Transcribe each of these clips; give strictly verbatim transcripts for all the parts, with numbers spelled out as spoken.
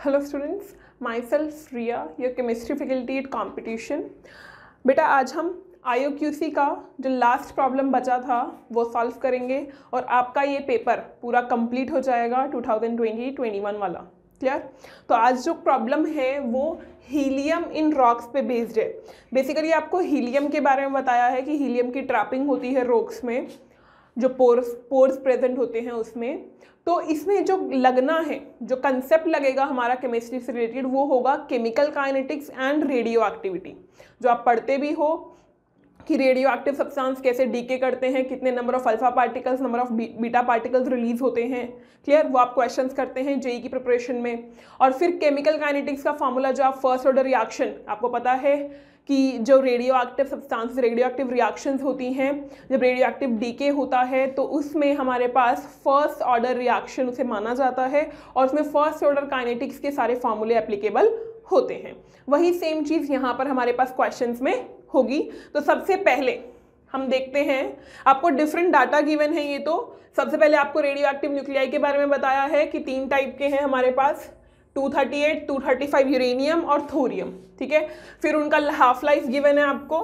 Hello students, myself Riya, your chemistry faculty at competition. बेटा आज हम आई ओ क्यू सी का जो लास्ट प्रॉब्लम बचा था वो सॉल्व करेंगे और आपका ये पेपर पूरा कंप्लीट हो जाएगा two thousand twenty twenty one वाला। क्लियर? तो आज जो प्रॉब्लम है वो हीलियम इन रॉक्स पे बेस्ड है। बेसिकली आपको हीलियम के बारे में बताया है कि हीलियम की ट्रैपिंग होती है रॉक्स में, जो पोर्स पोर्स प्रेजेंट होते हैं उसमें। तो इसमें जो लगना है, जो कंसेप्ट लगेगा हमारा केमिस्ट्री से रिलेटेड, वो होगा chemical kinetics and radioactivity. जो आप पढ़ते भी हो कि रेडियो एक्टिव सब्सटेंस कैसे डीके करते हैं, कितने number of alpha particles, number of beta particles release होते हैं। क्लियर? वो आप क्वेश्चंस करते हैं जेई की प्रिपरेशन में। और फिर केमिकल काइनेटिक्स का फॉर्मूला, जो आप फर्स्ट ऑर्डर रिएक्शन, आपको पता है कि जो radioactive substance, radioactive reactions होती हैं, जब रेडियो एक्टिव डीके होता है तो उसमें हमारे पास फर्स्ट ऑर्डर रिएक्शन उसे माना जाता है और उसमें फर्स्ट ऑर्डर काइनेटिक्स के सारे फॉर्मूले एप्लीकेबल होते हैं। वही सेम चीज़ यहाँ पर हमारे पास क्वेश्चंस में होगी। तो सबसे पहले हम देखते हैं, आपको डिफरेंट डाटा गिवन है। ये तो सबसे पहले आपको रेडियो एक्टिव न्यूक्लियाई के बारे में बताया है कि तीन टाइप के हैं हमारे पास, two thirty eight, two thirty five uranium और थोरियम। ठीक है, फिर उनका हाफ लाइफ गिवन है आपको,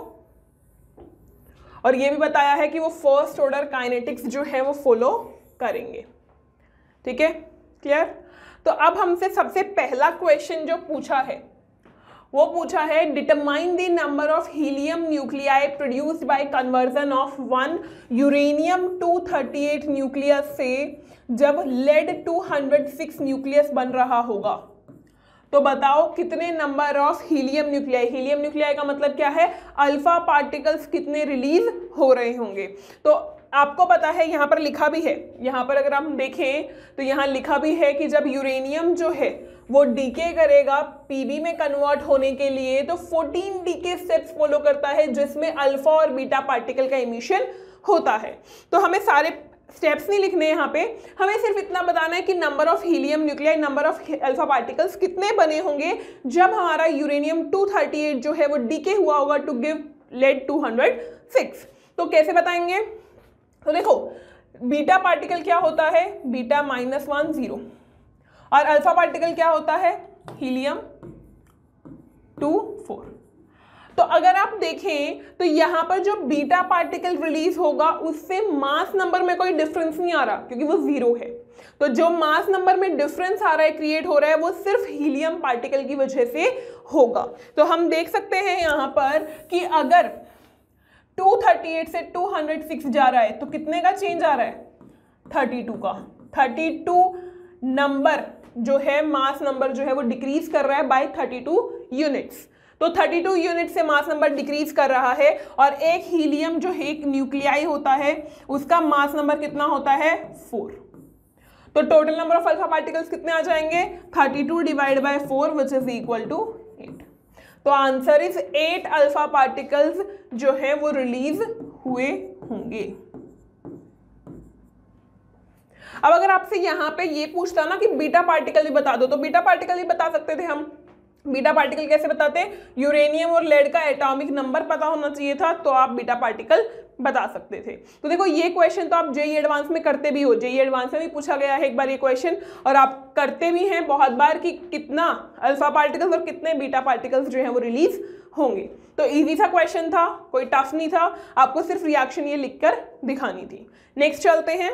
और ये भी बताया है कि वो फर्स्ट ऑर्डर काइनेटिक्स जो है वो फॉलो करेंगे। ठीक है, क्लियर? तो अब हमसे सबसे पहला क्वेश्चन जो पूछा है वो पूछा है, determine the number of helium nuclei produced by conversion of one uranium two thirty eight nucleus से जब lead two hundred six nucleus बन रहा होगा। तो बताओ कितने number of helium nuclei, helium nuclei का मतलब क्या है, अल्फा पार्टिकल्स कितने रिलीज हो रहे होंगे। तो आपको पता है, यहाँ पर लिखा भी है, यहाँ पर अगर हम देखें तो यहाँ लिखा भी है कि जब यूरेनियम जो है वो डीके करेगा पीबी में कन्वर्ट होने के लिए, तो फोर्टीन डीके स्टेप्स फॉलो करता है जिसमें अल्फा और बीटा पार्टिकल का एमिशन होता है। तो हमें सारे स्टेप्स नहीं लिखने यहाँ पे, हमें सिर्फ इतना बताना है कि number of helium nuclei, number of alpha particles कितने बने होंगे जब हमारा यूरेनियम टू थर्टी एट जो है वो डीके हुआ होगा to give lead two hundred six. तो कैसे बताएंगे? तो देखो, बीटा पार्टिकल क्या होता है, बीटा माइनस वन जीरो, और अल्फा पार्टिकल क्या होता है, हीलियम टू फोर। तो अगर आप देखें तो यहां पर जो बीटा पार्टिकल रिलीज होगा उससे मास नंबर में कोई डिफरेंस नहीं आ रहा क्योंकि वो जीरो है। तो जो मास नंबर में डिफरेंस आ रहा है, क्रिएट हो रहा है, वो सिर्फ हीलियम पार्टिकल की वजह से होगा। तो हम देख सकते हैं यहां पर कि अगर टू थर्टी एट से टू हंड्रेड सिक्स जा रहा है तो कितने का चेंज आ रहा है, थर्टी टू का। थर्टी टू नंबर जो है, मास नंबर जो है वो डिक्रीज कर रहा है बाय थर्टी टू यूनिट्स। तो थर्टी टू यूनिट से मास नंबर डिक्रीज कर रहा है, और एक हीलियम जो है एक न्यूक्लियाई होता है उसका मास नंबर कितना होता है, फोर। तो total number of alpha particles कितने आ जाएंगे, thirty two divide by four which is equal to eight. तो answer is eight alpha particles जो है वो रिलीज हुए होंगे। अब अगर आपसे यहां पे ये पूछता ना कि बीटा पार्टिकल भी बता दो, तो बीटा पार्टिकल भी बता सकते थे हम। बीटा पार्टिकल कैसे बताते, यूरेनियम और लेड का एटॉमिक नंबर पता होना चाहिए था तो आप बीटा पार्टिकल बता सकते थे। तो देखो, ये क्वेश्चन तो आप जेई एडवांस में करते भी हो, जेई एडवांस में भी पूछा गया है एक बार ये क्वेश्चन, और आप करते भी हैं बहुत बार कि कितना अल्फा पार्टिकल्स और कितने बीटा पार्टिकल्स जो है वो रिलीज होंगे। तो इजी सा क्वेश्चन था, कोई टफ नहीं था, आपको सिर्फ रिएक्शन ये लिखकर दिखानी थी। नेक्स्ट चलते हैं।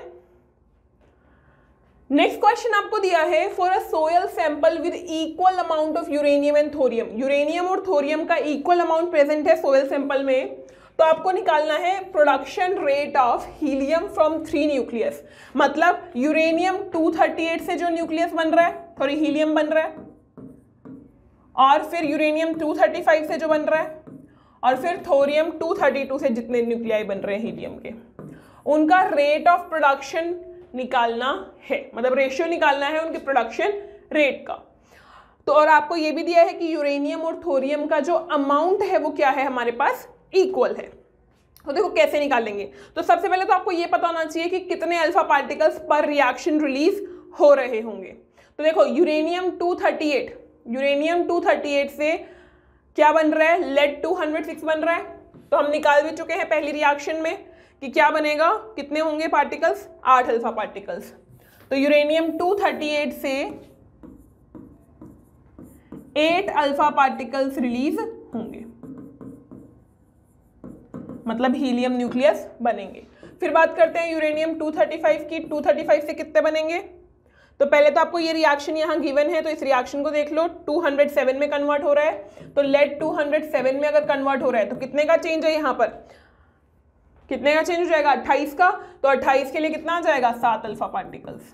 नेक्स्ट क्वेश्चन आपको दिया है, for a soil sample with equal amount of uranium and thorium. Uranium और थोरियम का इक्वल अमाउंट प्रेजेंट है सोयल सैंपल में, तो आपको निकालना है production rate of helium from three nucleus. मतलब यूरेनियम टू थर्टी एट से जो न्यूक्लियस बन रहा है, सॉरी हीलियम बन रहा है, और फिर यूरेनियम टू थर्टी फाइव से जो बन रहा है, और फिर थोरियम टू थर्टी टू से जितने न्यूक्लियाई बन रहे हैं हीलियम के, उनका रेट ऑफ प्रोडक्शन निकालना है, मतलब रेशियो निकालना है उनके प्रोडक्शन रेट का। तो और आपको ये भी दिया है कि यूरेनियम और थोरियम का जो अमाउंट है वो क्या है, हमारे पास इक्वल है। तो देखो कैसे निकालेंगे। तो सबसे पहले तो आपको ये पता होना चाहिए कि कितने अल्फा पार्टिकल्स पर रिएक्शन रिलीज हो रहे होंगे। तो देखो, uranium two thirty eight, uranium two thirty eight से क्या बन रहा है, लेड टू हंड्रेड सिक्स बन रहा है। तो हम निकाल भी चुके हैं पहली रिएक्शन में कि क्या बनेगा, कितने होंगे पार्टिकल्स, आठ अल्फा पार्टिकल्स। तो यूरेनियम टू थर्टी एट से एट अल्फा पार्टिकल्स रिलीज होंगे, मतलब हीलियम न्यूक्लियस बनेंगे। फिर बात करते हैं यूरेनियम टू थर्टी फाइव की। टू थर्टी फाइव से कितने बनेंगे? तो पहले तो आपको ये रिएक्शन यहाँ गिवन है, तो इस रिएक्शन को देख लो, टू हंड्रेड सेवन में कन्वर्ट हो रहा है, तो लेड टू हंड्रेड सेवन में अगर कन्वर्ट हो रहा है तो कितने का चेंज है यहाँ पर, कितने का चेंज हो जाएगा? अट्ठाईस का। तो अट्ठाईस के लिए कितना आ जाएगा? सात अल्फा पार्टिकल्स।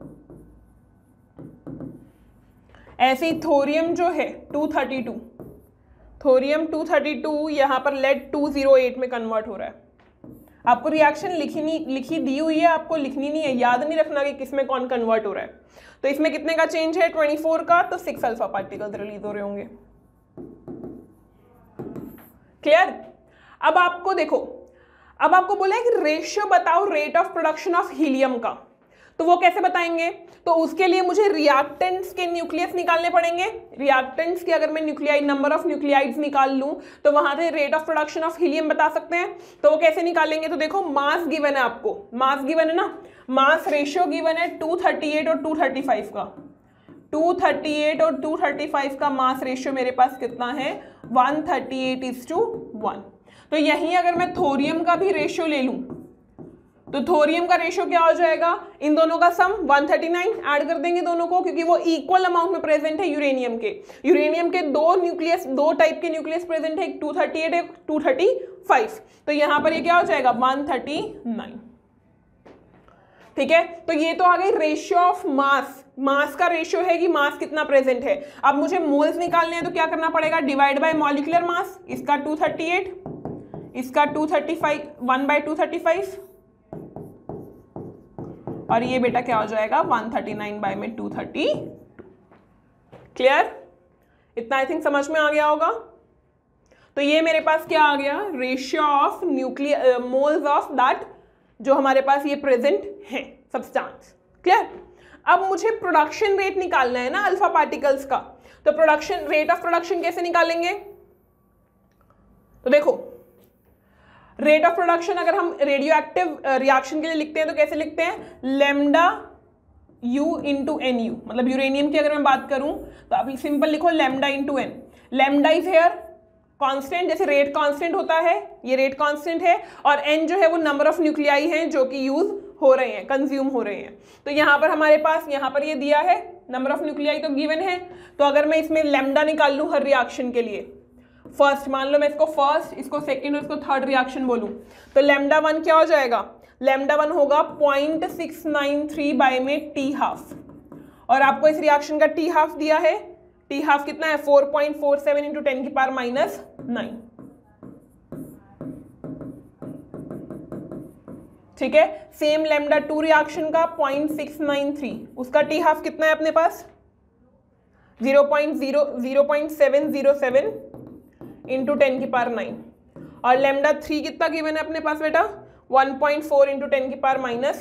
ऐसे ही थोरियम जो है two thirty two, thorium two thirty two यहाँ पर लेड टू ज़ीरो एट में कन्वर्ट हो रहा है। आपको रिएक्शन लिखी नहीं लिखी दी हुई है, आपको लिखनी नहीं है, याद नहीं रखना कि किस में कौन कन्वर्ट हो रहा है। तो इसमें कितने का चेंज है? ट्वेंटी फोर का, तो सिक्स अल्फा पार्टिकल्स रिलीज हो रहे होंगे। क्लियर? अब आपको देखो, अब आपको बोला है कि रेशियो बताओ rate of production of helium का, तो वो कैसे बताएंगे? तो उसके लिए मुझे रिएक्टेंट्स के न्यूक्लियस निकालने पड़ेंगे। रिएक्टेंट्स के अगर मैं न्यूक्लियाइड नंबर ऑफ न्यूक्लियाइड्स निकाल लूं तो वहां से rate of production of helium बता सकते हैं। तो वो कैसे निकालेंगे? तो देखो, मास गिवन है आपको, मास गिवन है ना, मास रेशियो गिवन है टू थर्टी एट और टू थर्टी फाइव का। टू थर्टी एट और टू थर्टी फाइव का मास रेशियो मेरे पास कितना है? One thirty eight is to one. तो यहीं अगर मैं थोरियम का भी रेशियो ले लूं तो थोरियम का रेशियो क्या हो जाएगा? इन दोनों का sum one thirty nine, add कर देंगे दोनों को, क्योंकि वो इक्वल अमाउंट में प्रेजेंट है यूरेनियम के। यूरेनियम के दो न्यूक्लियस, दो टाइप के न्यूक्लियस प्रेजेंट है, एक टू थर्टी एट एक टू थर्टी फाइव। तो यहां पर ये क्या हो जाएगा? One thirty nine. ठीक है, तो ये तो आ गई रेशियो ऑफ मास। मास का रेशियो है कि मास कितना प्रेजेंट है। अब मुझे मोल्स निकालने हैं तो क्या करना पड़ेगा? Divide by molecular mass. इसका टू थर्टी एट, इसका two thirty five, one by two thirty five, और ये बेटा क्या हो जाएगा? वन थर्टी नाइन बाय में टू थर्टी टू। क्लियर? इतना आई थिंक समझ में आ गया होगा। तो ये मेरे पास क्या आ गया? Ratio of nuclear moles of that जो हमारे पास ये प्रेजेंट है सब्सटेंस। क्लियर? अब मुझे प्रोडक्शन रेट निकालना है ना अल्फा पार्टिकल्स का। तो प्रोडक्शन रेट ऑफ प्रोडक्शन कैसे निकालेंगे? तो देखो, रेट ऑफ प्रोडक्शन अगर हम रेडियो एक्टिव रिएक्शन के लिए लिखते हैं तो कैसे लिखते हैं? Lambda U into N U. मतलब यूरेनियम की अगर मैं बात करूं तो आप सिंपल लिखो lambda into N. Lambda is here constant, जैसे रेट कांस्टेंट होता है, ये रेट कांस्टेंट है, और एन जो है वो नंबर ऑफ न्यूक्लियाई हैं जो कि यूज हो रहे हैं, कंज्यूम हो रहे हैं। तो यहाँ पर हमारे पास यहाँ पर ये दिया है, नंबर ऑफ न्यूक्लियाई तो गिवन है। तो अगर मैं इसमें लेमडा निकाल लूँ हर रिएक्शन के लिए, फर्स्ट मान लो मैं इसको फर्स्ट, इसको सेकंड और इसको थर्ड रिएक्शन बोलूं, तो लेमडा वन क्या हो जाएगा? लेमडा वन होगा point six nine three by में टी हाफ, और आपको इस रिएक्शन का टी हाफ दिया है। टी हाफ कितना है? Four point four seven into ten की पावर माइनस नाइन। ठीक है, सेम लेमडा टू रिएक्शन का पॉइंट सिक्स नाइन थ्री, उसका टी हाफ कितना है अपने पास? Zero point zero zero point seven zero seven into ten की पावर नाइन, और लेमडा थ्री कितना गिवन है अपने पास बेटा? One point four into ten की power minus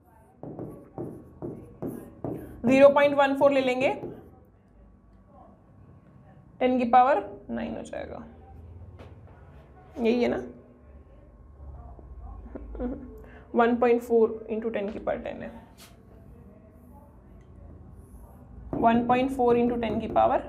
zero point one four ले लेंगे, टेन की पावर नाइन हो जाएगा। यही है ना? One point four into ten की पावर टेन है, one point four into ten की पावर।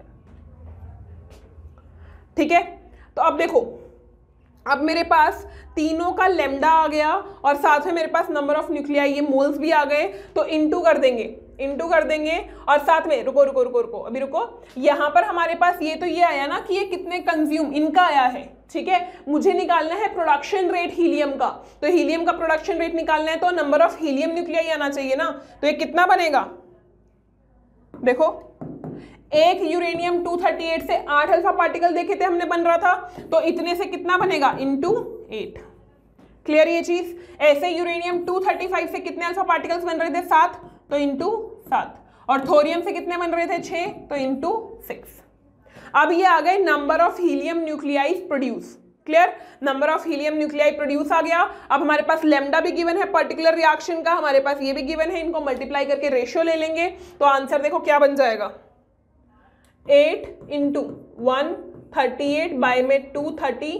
ठीक है, तो अब देखो, अब मेरे पास तीनों का लेमडा आ गया और साथ में मेरे पास नंबर ऑफ न्यूक्लियाई ये मोल्स भी आ गए, तो इनटू कर देंगे, इनटू कर देंगे, और साथ में रुको रुको रुको रुको अभी रुको, यहाँ पर हमारे पास ये तो ये आया ना कि ये कितने कंज्यूम इनका आया है। ठीक है, मुझे निकालना है प्रोडक्शन रेट हीलियम का, तो हीलियम का प्रोडक्शन रेट निकालना है तो नंबर ऑफ हीलियम न्यूक्लियाई आना चाहिए ना। तो ये कितना बनेगा? देखो, एक यूरेनियम टू थर्टी एट से आठ अल्फा पार्टिकल देखे थे हमने बन रहा था, तो इतने से कितना बनेगा? Into eight. क्लियर ये चीज? ऐसे यूरेनियम टू थर्टी फाइव से कितने अल्फा पार्टिकल्स बन रहे थे? सात, तो इंटू सात, और थोरियम से कितने बन रहे थे? छह, तो इंटू सिक्स। अब ये आ गए number of helium nuclei produce. Clear? Number of helium nuclei produce आ गया। अब हमारे पास लेमडा भी गिवन है पर्टिकुलर रिएक्शन का, हमारे पास ये भी गिवन है, इनको मल्टीप्लाई करके रेशियो ले लेंगे, तो आंसर देखो क्या बन जाएगा? Eight into one thirty eight by में two thirty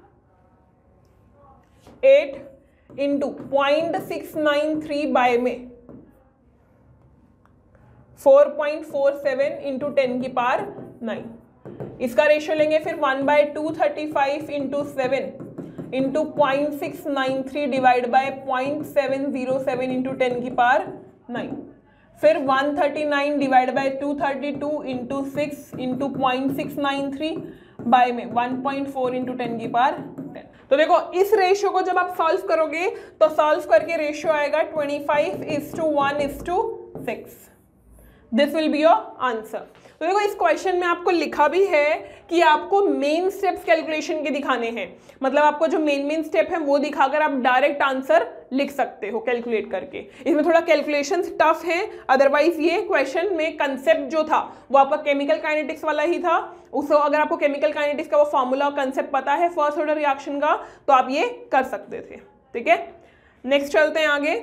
eight into point six nine three by में four point four seven into ten की पावर नाइन। इसका रेशियो लेंगे फिर one by two thirty five into seven into point six nine three divide by point seven zero seven into ten की power nine. फिर one thirty nine divide by two thirty two into six into point six nine three by में one point four into ten की power ten. तो देखो इस ratio को जब आप सॉल्व करोगे तो सॉल्व करके रेशियो आएगा twenty five is to one is to six. This will be your answer. तो देखो इस क्वेश्चन में आपको लिखा भी है कि आपको मेन स्टेप्स कैलकुलेशन के दिखाने हैं, मतलब आपको जो मेन मेन स्टेप है वो दिखाकर आप डायरेक्ट आंसर लिख सकते हो कैलकुलेट करके। इसमें थोड़ा कैलकुलेशंस टफ है, अदरवाइज ये क्वेश्चन में कंसेप्ट जो था वो आपका केमिकल काइनेटिक्स वाला ही था। उसको अगर आपको केमिकल काइनेटिक्स का वो फॉर्मूला और कंसेप्ट पता है फर्स्ट ऑर्डर रिएक्शन का तो आप ये कर सकते थे। ठीक है, नेक्स्ट चलते हैं आगे।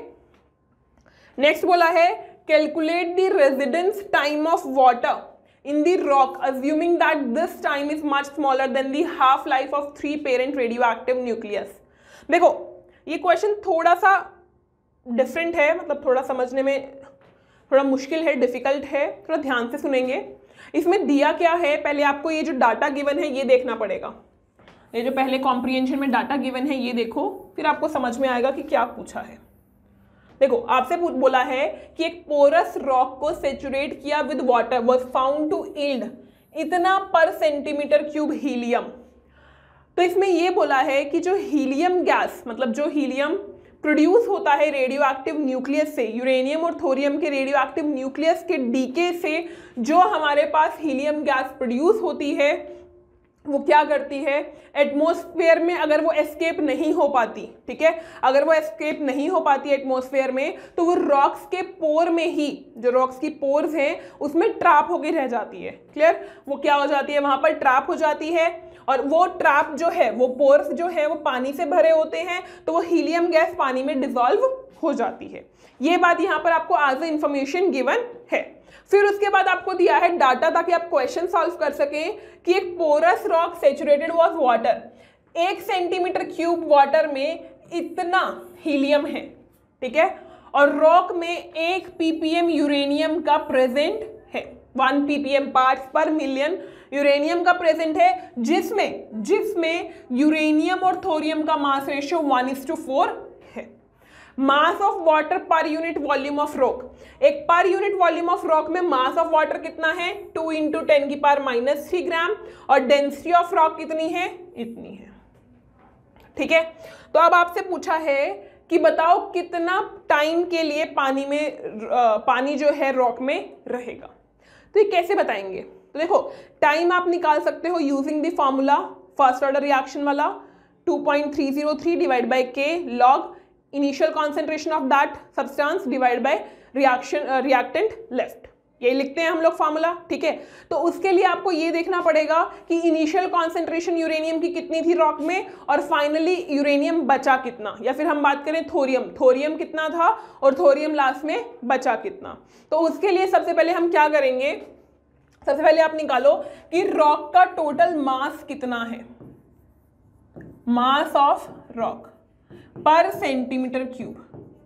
नेक्स्ट बोला है calculate the residence time of water in the rock assuming that this time is much smaller than the half life of three parent radioactive nucleus। देखो ये क्वेश्चन थोड़ा सा डिफरेंट है, मतलब थोड़ा समझने में थोड़ा मुश्किल है, डिफिकल्ट है, थोड़ा ध्यान से सुनेंगे। इसमें दिया क्या है, पहले आपको ये जो डाटा गिवन है ये देखना पड़ेगा। ये जो पहले कॉम्प्रिहेंशन में डाटा गिवन है ये देखो, फिर आपको समझ में आएगा कि क्या पूछा है। देखो आपसे बोला है कि एक पोरस रॉक को सेचुरेट किया with water was found to yield इतना पर सेंटीमीटर क्यूब हीलियम। तो इसमें ये बोला है कि जो हीलियम गैस, मतलब जो हीलियम प्रोड्यूस होता है रेडियो एक्टिव न्यूक्लियस से, यूरेनियम और थोरियम के रेडियो एक्टिव न्यूक्लियस के डीके से जो हमारे पास हीलियम गैस प्रोड्यूस होती है वो क्या करती है, एटमॉस्फेयर में अगर वो एस्केप नहीं हो पाती, ठीक है, अगर वो एस्केप नहीं हो पाती एटमॉस्फेयर में तो वो रॉक्स के पोर में ही, जो रॉक्स की पोर्स हैं उसमें ट्रैप होके रह जाती है। क्लियर, वो क्या हो जाती है, वहां पर ट्रैप हो जाती है और वो ट्रैप जो है, वो पोर्स जो है वो पानी से भरे होते हैं तो वो हीलियम गैस पानी में डिसॉल्व हो जाती है। ये बात यहाँ पर आपको एज ए इंफॉर्मेशन गिवन है। फिर उसके बाद आपको दिया है डाटा ताकि आप क्वेश्चन सॉल्व कर सकें कि एक porous rock saturated was water, एक सेंटीमीटर क्यूब वाटर में इतना हीलियम है, ठीक है, और रॉक में एक पीपीएम यूरेनियम का प्रेजेंट है, one ppm parts per million uranium का प्रेजेंट है, जिसमें जिसमें यूरेनियम और थोरियम का mass ratio one is to four है। Mass of water per unit volume of rock, एक per unit volume of rock में मास ऑफ वाटर कितना है, टू इंटू टेन की पावर माइनस थ्री ग्राम, और डेंसिटी ऑफ रॉक कितनी है, इतनी है। ठीक है, तो अब आपसे पूछा है कि बताओ कितना टाइम के लिए पानी में आ, पानी जो है रॉक में रहेगा। तो ये कैसे बताएंगे, तो देखो टाइम आप निकाल सकते हो using the formula first order reaction वाला, two point three zero three divide by k log initial concentration of that substance divide by reaction reactant left, यही लिखते हैं हम लोग फॉर्मूला। ठीक है, तो उसके लिए आपको ये देखना पड़ेगा कि इनिशियल कॉन्सेंट्रेशन यूरेनियम की कितनी थी रॉक में और फाइनली यूरेनियम बचा कितना, या फिर हम बात करें थोरियम, थोरियम कितना था और थोरियम लास्ट में बचा कितना। तो उसके लिए सबसे पहले हम क्या करेंगे, सबसे पहले आप निकालो कि रॉक का टोटल मास कितना है, mass of rock per centimetre cube.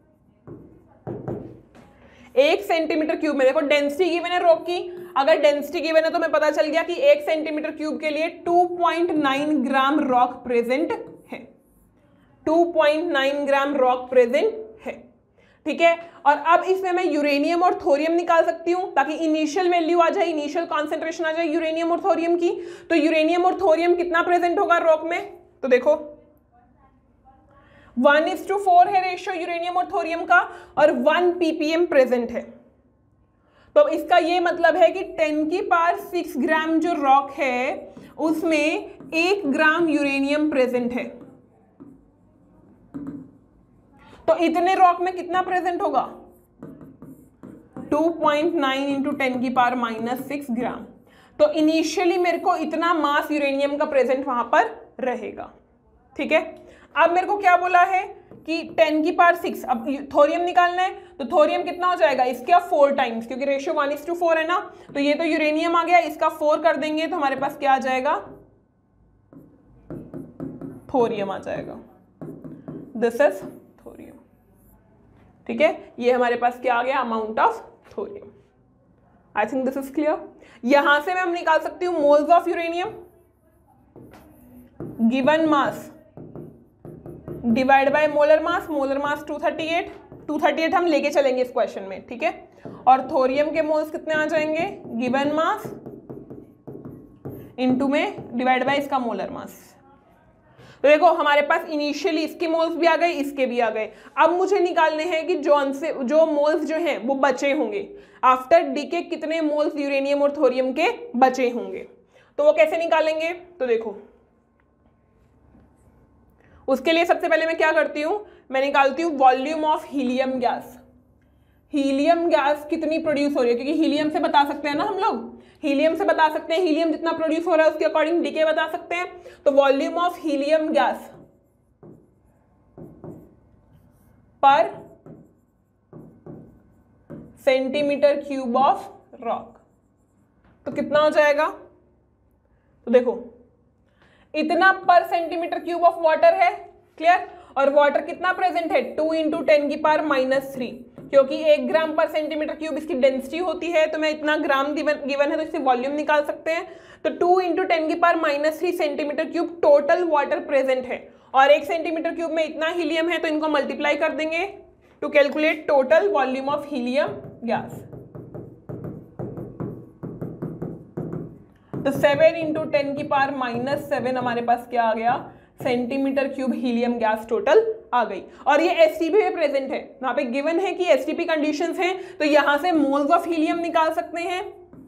एक सेंटीमीटर क्यूब में देखो डेंसिटी गिवन है रॉक की, अगर डेंसिटी गिवन है तो मैं पता चल गया कि एक सेंटीमीटर क्यूब के लिए two point nine gram rock present है, two point nine gram rock present है। ठीक है, और अब इसमें मैं यूरेनियम और थोरियम निकाल सकती हूं ताकि इनिशियल वैल्यू आ जाए, इनिशियल कॉन्सेंट्रेशन आ जाए यूरेनियम और थोरियम की। तो यूरेनियम और थोरियम कितना प्रेजेंट होगा रॉक में, तो देखो वन इज टू फोर है रेशियो यूरेनियम और थोरियम का, और वन पीपीएम प्रेजेंट है। तो इसका ये मतलब है कि टेन की पावर सिक्स ग्राम जो रॉक है उसमें एक ग्राम यूरेनियम प्रेजेंट है। तो इतने रॉक में कितना प्रेजेंट होगा, two point nine into ten की पावर माइनस सिक्स ग्राम। तो इनिशियली मेरे को इतना मास यूरेनियम का प्रेजेंट वहां पर रहेगा। ठीक है, अब मेरे को क्या बोला है कि टेन की पावर सिक्स, अब थोरियम निकालना है तो थोरियम कितना हो जाएगा, इसका फोर टाइम्स, क्योंकि ratio one is to four है ना, तो ये तो यूरेनियम आ गया, इसका फोर कर देंगे तो हमारे पास क्या आ जाएगा, थोरियम आ जाएगा। This is thorium. ठीक है, ये हमारे पास क्या आ गया, amount of thorium I think this is clear. यहां से मैं हम निकाल सकती हूँ moles of uranium, given mass divide by molar mass, molar mass two thirty eight, two thirty eight हम लेके चलेंगे इस क्वेश्चन में, ठीक है। और थोरियम के मोल्स कितने आ जाएंगे, गिवन मास इनटू में डिवाइड बाय इसका मोलर मास। तो देखो हमारे पास इनिशियली इसके मोल्स भी आ गए, इसके भी आ गए। अब मुझे निकालने हैं कि जो से जो मोल्स जो हैं वो बचे होंगे आफ्टर डीके, कितने मोल्स यूरेनियम और थोरियम के बचे होंगे। तो वो कैसे निकालेंगे, तो देखो उसके लिए सबसे पहले मैं क्या करती हूं, मैं निकालती हूं volume of helium gas. Helium gas कितनी प्रोड्यूस हो रही है, क्योंकि हीलियम से बता सकते हैं ना हम लोग, हीलियम से बता सकते हैं, हीलियम जितना प्रोड्यूस हो रहा है उसके अकॉर्डिंग डीके बता सकते हैं। तो volume of helium gas per centimetre cube of rock, तो कितना हो जाएगा, तो देखो इतना per centimetre cube of water है, क्लियर। और वाटर कितना प्रेजेंट है, टू इंटू टेन की पावर माइनस थ्री, क्योंकि एक ग्राम पर सेंटीमीटर क्यूब इसकी डेंसिटी होती है, तो मैं इतना ग्राम गिवन है तो इससे वॉल्यूम निकाल सकते हैं। तो टू इंटू टेन की power minus three centimetre cube total water present है, और एक सेंटीमीटर क्यूब में इतना हीलियम है, तो इनको मल्टीप्लाई कर देंगे to calculate total volume of helium gas. तो सेवन इंटू टेन की पावर माइनस सेवन हमारे पास क्या आ गया, centimetre cube helium gas total आ गई। और ये एसटीपी में प्रेजेंट है, वहां पे गिवन है कि एसटीपी कंडीशंस हैं, तो यहां से मोल्स ऑफ हीलियम निकाल सकते हैं।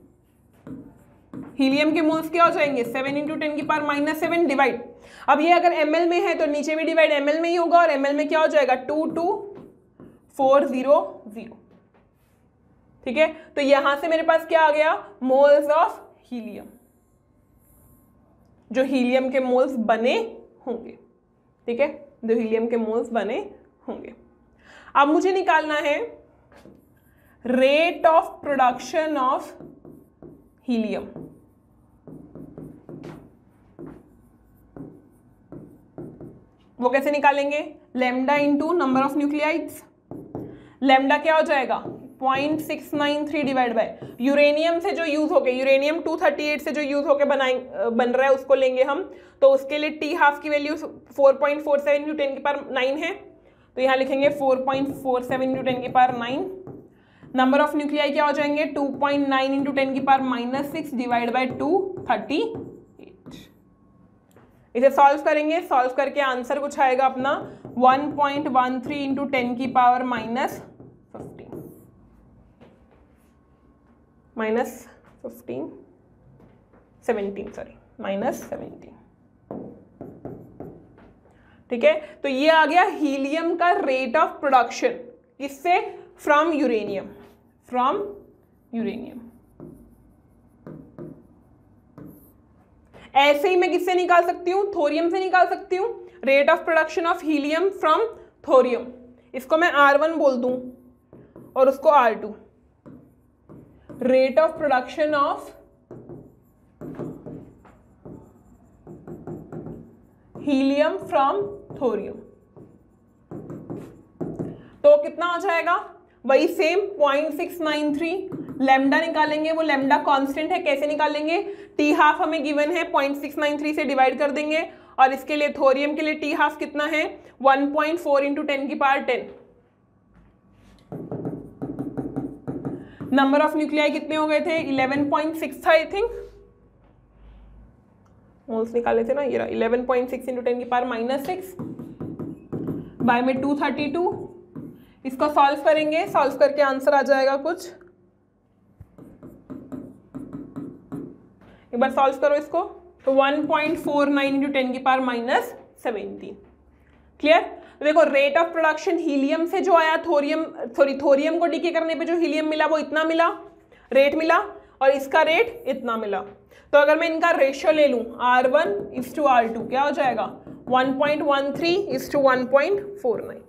हीलियम के मोल्स क्या हो जाएंगे, सेवन इंटू टेन की पावर माइनस सेवन डिवाइड, अब ये अगर एमएल में है तो नीचे भी डिवाइड एमएल में ही होगा, और एमएल में क्या हो जाएगा, two two four zero zero, ठीक है। तो यहां से मेरे पास क्या आ गया, मोल्स ऑफ हीलियम, जो हीलियम के मोल्स बने होंगे, ठीक है, जो हीलियम के मोल्स बने होंगे। अब मुझे निकालना है rate of production of helium. वो कैसे निकालेंगे, lambda into number of nuclides. Lambda क्या हो जाएगा, point six nine three divide by uranium से जो यूज हो गए, यूरेनियम टू थर्टी एट से जो यूज होके बनाए बन रहा है उसको लेंगे हम, तो उसके लिए टी हाफ की value four point four seven into ten की पावर नाइन है, तो यहाँ लिखेंगे four point four seven into ten की power nine. Number of nuclei क्या हो जाएंगे, two point nine into ten की power minus six divide by two thirty eight. इसे सॉल्व करेंगे, सॉल्व करके आंसर कुछ आएगा अपना one point one three into ten की power minus fifteen, minus fifteen seventeen sorry minus seventeen, ठीक है। तो ये आ गया हीलियम का रेट ऑफ प्रोडक्शन, किससे, फ्रॉम यूरेनियम, फ्रॉम यूरेनियम। ऐसे ही मैं किससे निकाल सकती हूं, थोरियम से निकाल सकती हूं, rate of production of helium from thorium. इसको मैं आर वन बोल दूं और उसको R two. Rate of production of helium from thorium, तो कितना हो जाएगा, वही same point six nine three. Lambda निकालेंगे, वो लैम्डा कांस्टेंट है, कैसे निकालेंगे, टी हाफ हमें गिवन है, पॉइंट सिक्स नाइन थ्री से डिवाइड कर देंगे, और इसके लिए थोरियम के लिए टी हाफ कितना है, one point four into ten की power ten. Number of nuclei कितने हो गए थे, इलेवन पॉइंट सिक्स था आई थिंक, मोल्स निकाले थे ना, ये eleven point six into ten की पावर माइनस सिक्स बाय में टू थर्टी टू। इसको सॉल्व करेंगे, सॉल्व करके आंसर आ जाएगा कुछ, एक बार सॉल्व करो इसको, तो one point four nine into ten की पावर माइनस सेवनटीन। क्लियर। तो देखो रेट ऑफ प्रोडक्शन हीलियम से जो आया, थोरियम सॉरी थोरियम को डीके करने पे जो हीलियम मिला वो इतना मिला, रेट मिला, और इसका रेट इतना मिला। तो अगर मैं इनका रेशियो ले लूं R one is to R two, क्या हो जाएगा, one point one three is to one point four nine,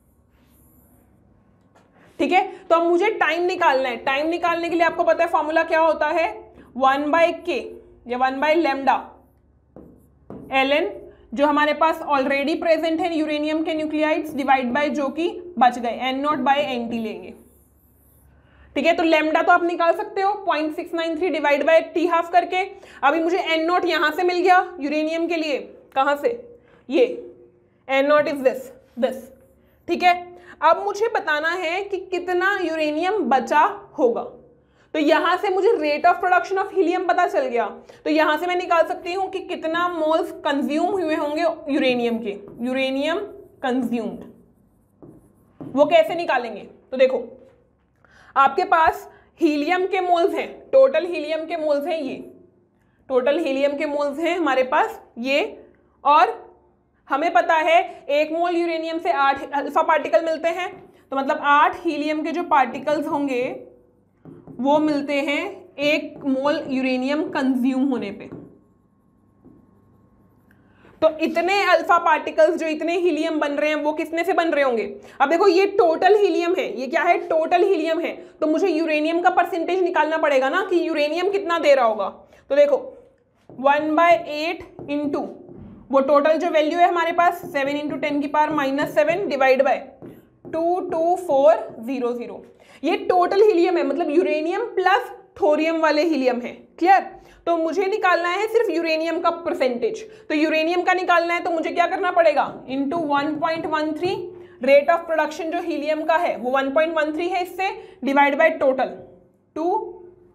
ठीक है। तो अब मुझे टाइम निकालना है, टाइम निकालने के लिए आपको पता है फॉर्मूला क्या होता है, वन बाय के या one by lambda L N, जो हमारे पास ऑलरेडी प्रेजेंट है यूरेनियम के न्यूक्लियाइड्स, डिवाइड बाय जो कि बच गए, N nought by N T लेंगे, ठीक है। तो लेमडा तो आप निकाल सकते हो point six nine three divide by t half करके। अभी मुझे एन नॉट यहाँ से मिल गया यूरेनियम के लिए, कहाँ से, ये N nought is this this ठीक है। अब मुझे बताना है कि कितना यूरेनियम बचा होगा। तो यहां से मुझे rate of production of helium पता चल गया, तो यहां से मैं निकाल सकती हूं कि कितना मोल्स कंज्यूम हुए होंगे यूरेनियम के, यूरेनियम कंज्यूम्ड। वो कैसे निकालेंगे, तो देखो आपके पास हीलियम के मोल्स हैं, टोटल हीलियम के मोल्स हैं, ये टोटल हीलियम के मोल्स हैं हमारे पास ये, और हमें पता है एक मोल यूरेनियम से आठ अल्फा पार्टिकल मिलते हैं, तो मतलब आठ हीलियम के जो पार्टिकल्स होंगे वो मिलते हैं एक मोल यूरेनियम कंज्यूम होने पे। तो इतने अल्फा पार्टिकल्स जो इतने हीलियम बन रहे हैं वो किसने से बन रहे होंगे। अब देखो ये टोटल हीलियम है, ये क्या है, टोटल हीलियम है, तो मुझे यूरेनियम का परसेंटेज निकालना पड़ेगा ना कि यूरेनियम कितना दे रहा होगा। तो देखो वन बाय एट इंटू वो टोटल जो वैल्यू है हमारे पास सेवन इंटू टेन की power minus seven divide by two two four zero zero, ये टोटल हीलियम है, मतलब यूरेनियम प्लस थोरियम वाले हीलियम है। क्लियर। तो मुझे निकालना है सिर्फ यूरेनियम का परसेंटेज, तो यूरेनियम का निकालना है तो मुझे क्या करना पड़ेगा, into one point one three, rate of production जो हीलियम का है वो वन पॉइंट वन थ्री है, इससे डिवाइड बाय टोटल टू।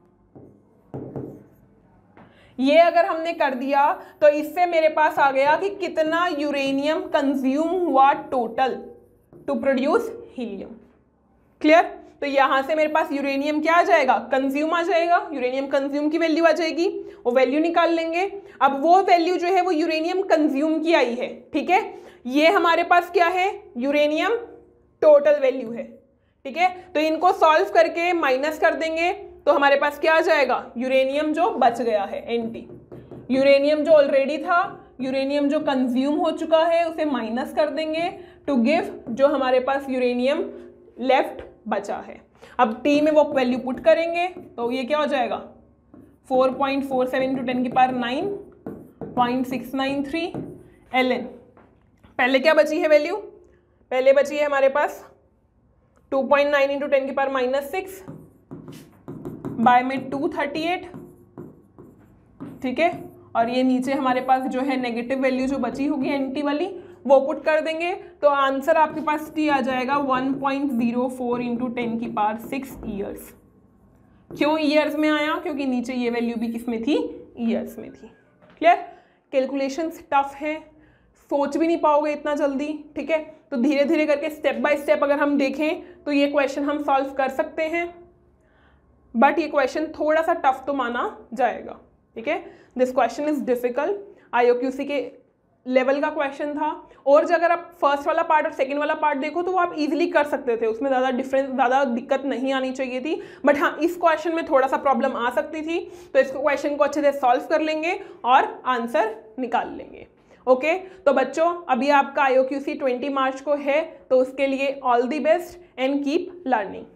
ये अगर हमने कर दिया तो इससे मेरे पास आ गया कि कितना यूरेनियम कंज्यूम हुआ total to produce helium. Clear. तो यहां से मेरे पास यूरेनियम क्या आ जाएगा, कंज्यूम आ जाएगा, यूरेनियम कंज्यूम की वैल्यू आ जाएगी, वो वैल्यू निकाल लेंगे। अब वो वैल्यू जो है वो यूरेनियम कंज्यूम की आई है, ठीक है। ये हमारे पास क्या है, यूरेनियम टोटल वैल्यू है, ठीक है। तो इनको सॉल्व करके माइनस कर देंगे तो हमारे पास क्या आ जाएगा, यूरेनियम जो बच गया है एन टी, यूरेनियम जो ऑलरेडी था, यूरेनियम जो कंज्यूम हो चुका है उसे माइनस कर देंगे टू गिव जो हमारे पास यूरेनियम लेफ्ट बचा है। अब टी में वो वैल्यू पुट करेंगे तो ये क्या हो जाएगा, four point four seven to ten की power nine point six nine three L N. पहले क्या बची है वैल्यू, पहले बची है हमारे पास two point nine into ten की पावर माइनस सिक्स बाय में टू थर्टी एट, ठीक है। और ये नीचे हमारे पास जो है नेगेटिव वैल्यू जो बची होगी एंटी वाली वो पुट कर देंगे तो आंसर आपके पास टी आ जाएगा one point zero four into ten की पावर सिक्स ईयर्स। क्यों ईयर्स में आया, क्योंकि नीचे ये वैल्यू भी किस में थी, ईयर्स में थी। क्लियर। कैलकुलेशंस टफ है, सोच भी नहीं पाओगे इतना जल्दी, ठीक है। तो धीरे धीरे करके स्टेप बाय स्टेप अगर हम देखें तो ये क्वेश्चन हम सॉल्व कर सकते हैं, बट ये क्वेश्चन थोड़ा सा टफ तो माना जाएगा, ठीक है। This question is difficult, I O Q C के लेवल का क्वेश्चन था। और जो अगर आप फर्स्ट वाला पार्ट और सेकंड वाला पार्ट देखो तो वो आप इजीली कर सकते थे, उसमें ज़्यादा डिफरेंस, ज़्यादा दिक्कत नहीं आनी चाहिए थी। बट हाँ, इस क्वेश्चन में थोड़ा सा प्रॉब्लम आ सकती थी, तो इस क्वेश्चन को अच्छे से सॉल्व कर लेंगे और आंसर निकाल लेंगे। Okay okay? तो बच्चों अभी आपका आई O Q C twenty March को है, तो उसके लिए all the best and keep learning.